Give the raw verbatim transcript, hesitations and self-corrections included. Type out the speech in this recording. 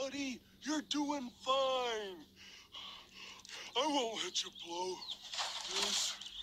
buddy. You're doing fine. I won't let you blow this.